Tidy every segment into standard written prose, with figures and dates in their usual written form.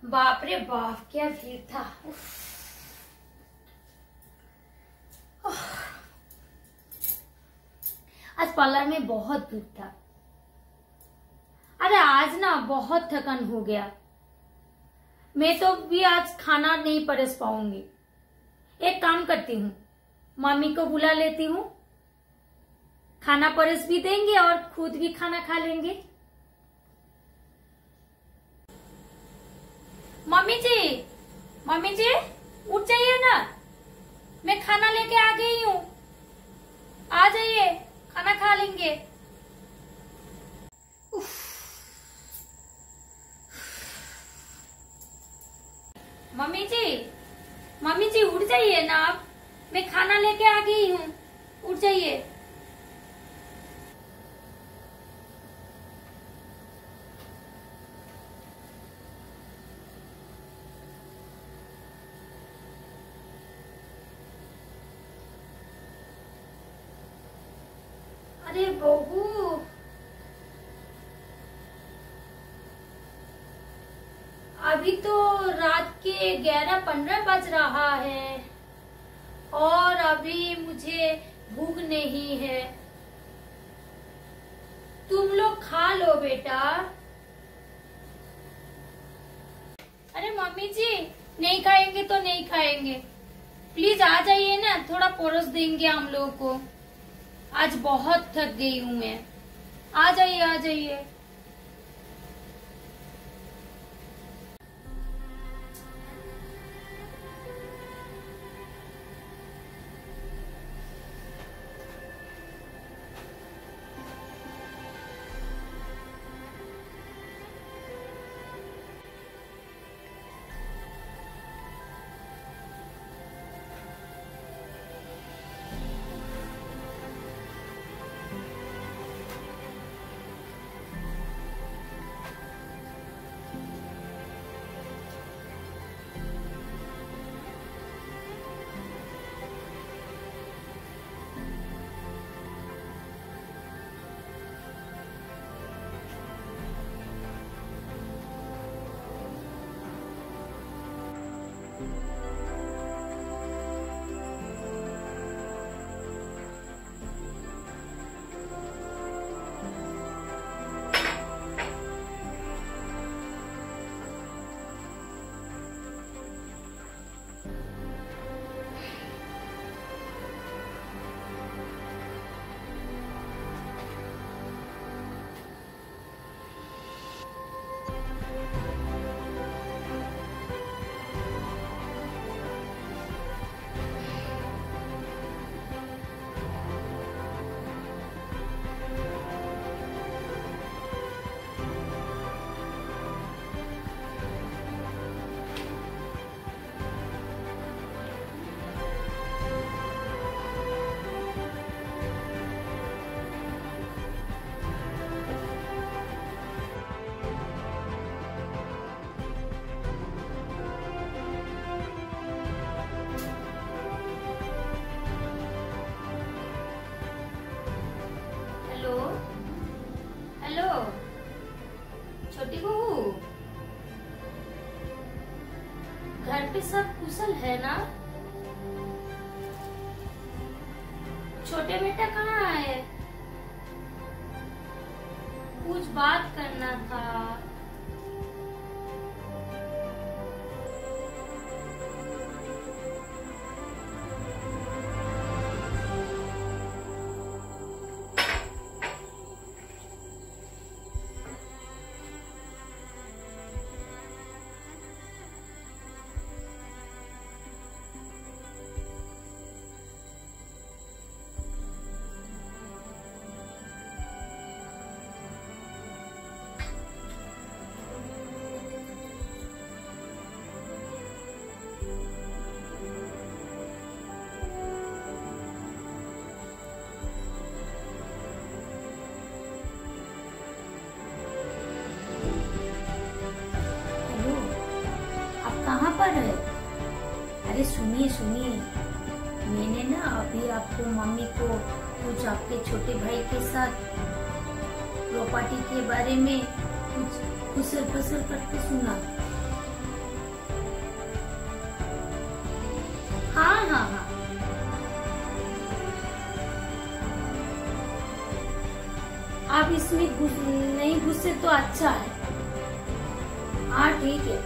बाप रे बाप, क्या भीड़ था। आज पार्लर में बहुत भीड़ था। अरे आज ना बहुत थकान हो गया। मैं तो भी आज खाना नहीं परोस पाऊंगी। एक काम करती हूँ, मम्मी को बुला लेती हूँ, खाना परोस भी देंगे और खुद भी खाना खा लेंगे। मम्मी जी उठ जाइए ना, मैं खाना लेके आ गई हूँ, आ जाइए, खाना खा लेंगे। मम्मी जी उठ जाइए ना आप, मैं खाना लेके आ गई हूँ, उठ जाइए। अरे बहू, अभी तो रात के 11:15 बज रहा है और अभी मुझे भूख नहीं है। तुम लोग खा लो बेटा। अरे मम्मी जी, नहीं खाएंगे तो नहीं खाएंगे, प्लीज आ जाइए ना, थोड़ा परोस देंगे हम लोग को। आज बहुत थक गई हूँ मैं, आ जाइए आ जाइए। छोटी बहू, घर पे सब कुशल है ना? छोटे बेटा कहाँ है? कुछ बात करना था। कहाँ पर है? अरे सुनिए सुनिए, मैंने ना अभी आपको मम्मी को कुछ आपके छोटे भाई के साथ प्रॉपर्टी के बारे में कुछ खुसर फसर करते सुना। इसमें नहीं घुसे तो अच्छा है। हाँ ठीक है।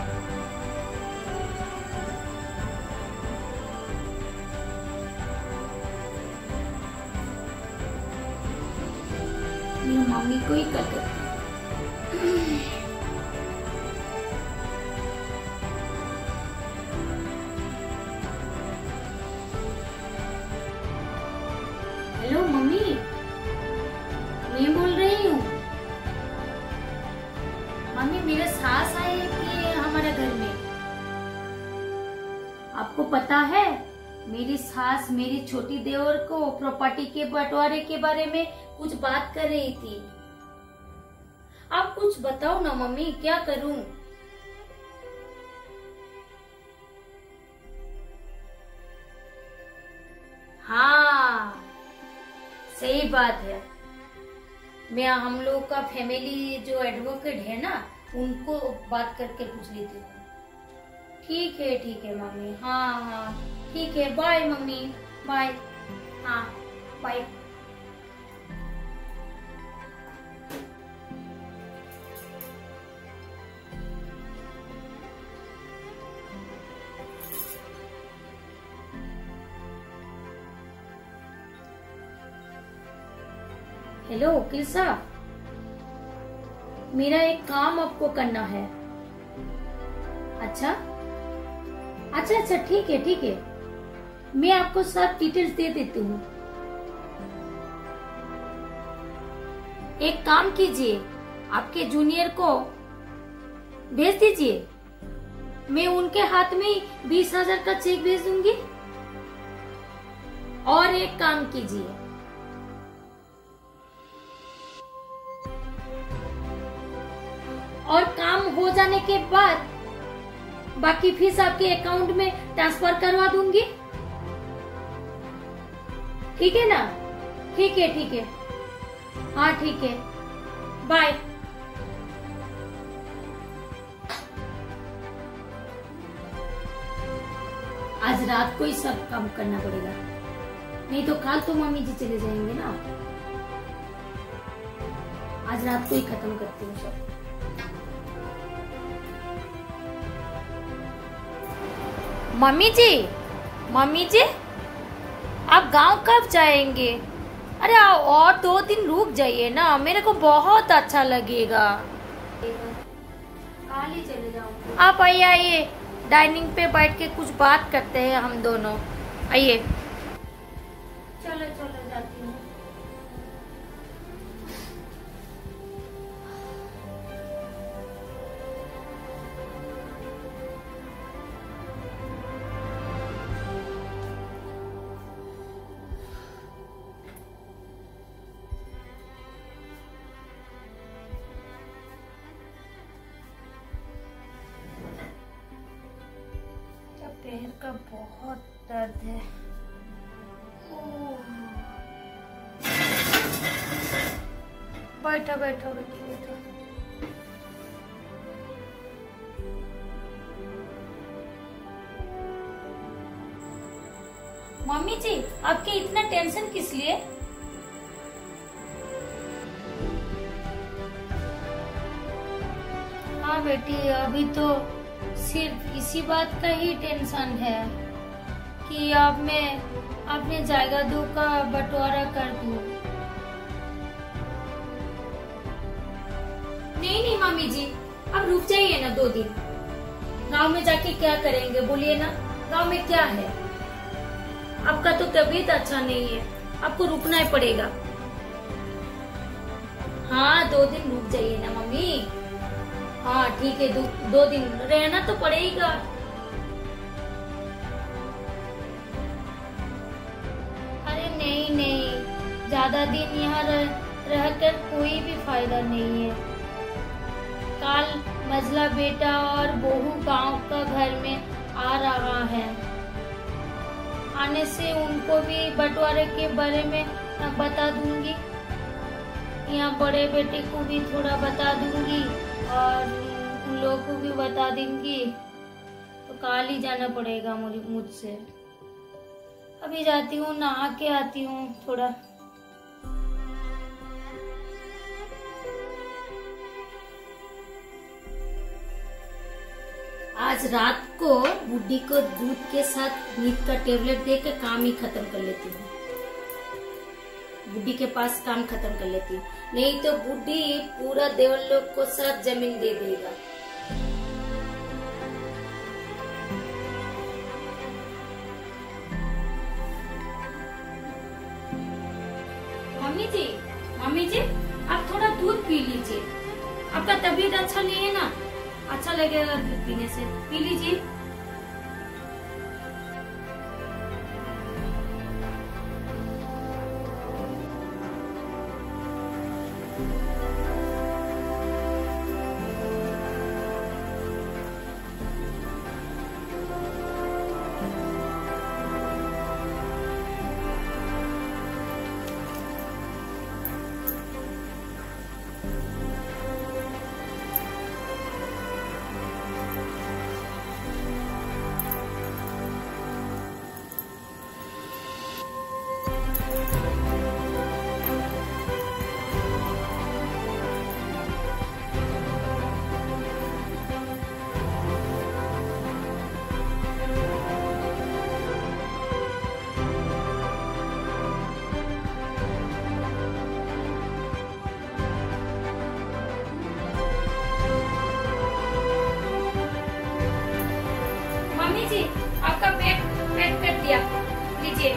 मेरी मम्मी को ही कल करती। हेलो मम्मी, मैं बोल रही हूँ। मम्मी मेरे सास आए कि हमारे घर में। आपको पता है मेरी सास मेरी छोटी देवर को प्रॉपर्टी के बंटवारे के बारे में कुछ बात कर रही थी। आप कुछ बताओ ना मम्मी, क्या करूं? हाँ सही बात है। मैं हम लोग का फैमिली जो एडवोकेट है ना, उनको बात करके पूछ लेती हूँ। ठीक है मम्मी। हाँ हाँ ठीक है, बाय मम्मी, बाय। हाँ बाय। हेलो वकील साहब, मेरा एक काम आपको करना है। अच्छा अच्छा अच्छा, ठीक है, मैं आपको सब डिटेल्स दे देती हूँ। एक काम कीजिए, आपके जूनियर को भेज दीजिए, मैं उनके हाथ में 20,000 का चेक भेज दूंगी। और एक काम कीजिए, और काम हो जाने के बाद बाकी फीस आपके अकाउंट में ट्रांसफर करवा दूंगी। ठीक है ना? ठीक है। हाँ ठीक है, बाय। आज रात को ही सब काम करना पड़ेगा, नहीं तो कल तो मम्मी जी चले जाएंगे ना। आज रात को ही खत्म करती हूँ सब। मम्मी जी आप गांव कब जाएंगे? अरे और 2 दिन रुक जाइए ना, मेरे को बहुत अच्छा लगेगा। कल ही चले जाऊंगी। आप आइए, डाइनिंग पे बैठ के कुछ बात करते हैं हम दोनों। आइए। चलो जाती हूँ। पैर का बहुत दर्द है। बैठो। मम्मी जी, आपके इतना टेंशन किस लिए? हाँ बेटी, अभी तो सिर्फ इसी बात का ही टेंशन है कि अब मैं अपने जायदादों का बंटवारा कर दूं। नहीं मम्मी जी, अब रुक जाइए ना 2 दिन। गांव में जाके क्या करेंगे बोलिए ना? गांव में क्या है? आपका तो तबीयत अच्छा नहीं है, आपको रुकना ही पड़ेगा। हाँ 2 दिन रुक जाइए ना मम्मी। हाँ ठीक है, 2 दिन रहना तो पड़ेगा। अरे नहीं, ज्यादा दिन यहाँ रहकर कोई भी फायदा नहीं है। कल मझला बेटा और बहू गांव का घर में आ रहा है। आने से उनको भी बंटवारे के बारे में बता दूंगी। यहाँ बड़े बेटे को भी थोड़ा बता दूंगी और उन लोगों को भी बता दूंगी। तो कल ही जाना पड़ेगा मुझसे। अभी जाती हूँ, नहा के आती हूँ थोड़ा। आज रात को बुड्ढी को दूध के साथ नींद का टेबलेट दे के काम ही खत्म कर लेती हूँ। बुड्ढी के पास काम खत्म कर लेती हूँ, नहीं तो बुड्ढी पूरा देवलोक को सब जमीन दे देगा। मम्मी जी आप थोड़ा दूध पी लीजिए, आपका तबीयत अच्छा नहीं है ना, अच्छा लगेगा दूध पीने से, पी लीजिए। जी आपका पेट कर दिया, लीजिए।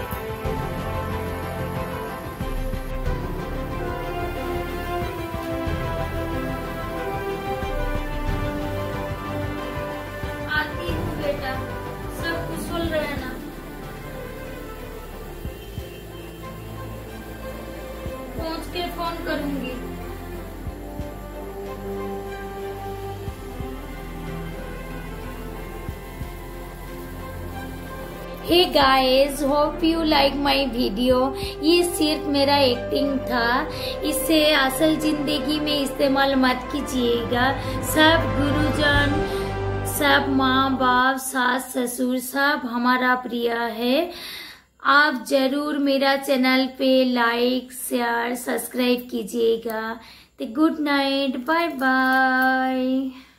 आती हूँ बेटा, सब कुछ सुन रहे ना। पहुँच के फोन करूंगी। Hey guys, hope you like my video. ये सिर्फ मेरा एक्टिंग था, इसे असल जिंदगी में इस्तेमाल मत कीजिएगा। सब गुरुजन, सब माँ बाप, सास ससुर सब हमारा प्रिय है। आप जरूर मेरा चैनल पे लाइक शेयर सब्सक्राइब कीजिएगा। तो गुड नाइट, बाय बाय।